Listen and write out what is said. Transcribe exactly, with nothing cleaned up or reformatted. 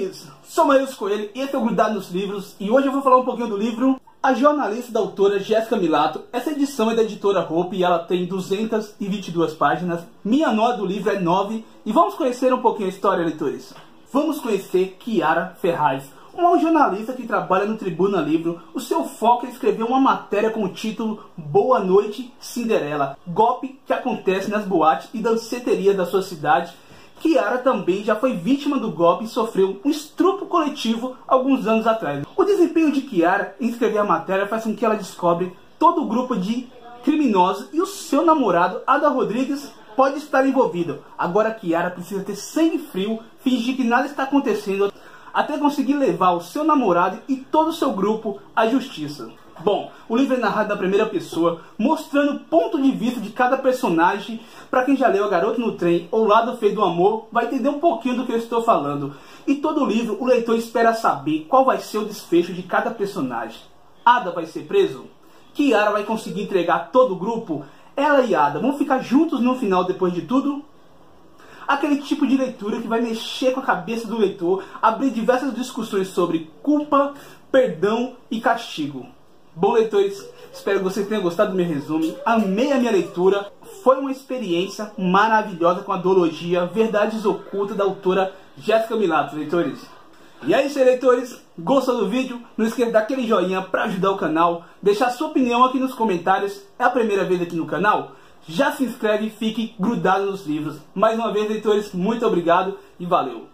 leitores! Sou Maílson Coelho e esse é o Grudado nos Livros, e hoje eu vou falar um pouquinho do livro A Jornalista da autora Jéssica Milato. Essa edição é da editora Hope e ela tem duzentas e vinte e duas páginas. Minha nota do livro é nove e vamos conhecer um pouquinho a história, leitores. Vamos conhecer Kiara Ferraz, uma jornalista que trabalha no Tribuna Livro. O seu foco é escrever uma matéria com o título Boa Noite, Cinderela, golpe que acontece nas boates e danceterias da sua cidade. Kiara também já foi vítima do golpe e sofreu um estupro coletivo alguns anos atrás. O desempenho de Kiara em escrever a matéria faz com que ela descobre todo o grupo de criminosos e o seu namorado, Ada Rodrigues, pode estar envolvido. Agora Kiara precisa ter sangue frio, fingir que nada está acontecendo, até conseguir levar o seu namorado e todo o seu grupo à justiça. Bom, o livro é narrado na primeira pessoa, mostrando o ponto de vista de cada personagem. Para quem já leu A Garota no Trem ou Lado Feio do Amor, vai entender um pouquinho do que eu estou falando. E todo o livro, o leitor espera saber qual vai ser o desfecho de cada personagem. Ada vai ser preso? Kiara vai conseguir entregar todo o grupo? Ela e Ada vão ficar juntos no final depois de tudo? Aquele tipo de leitura que vai mexer com a cabeça do leitor, abrir diversas discussões sobre culpa, perdão e castigo. Bom, leitores, espero que vocês tenham gostado do meu resumo. Amei a minha leitura. Foi uma experiência maravilhosa com a duologia Verdades Ocultas da autora Jéssica Milato, leitores. E é isso aí, leitores. Gostou do vídeo? Não esqueça de dar aquele joinha para ajudar o canal. Deixar sua opinião aqui nos comentários. É a primeira vez aqui no canal? Já se inscreve e fique grudado nos livros. Mais uma vez, leitores, muito obrigado e valeu!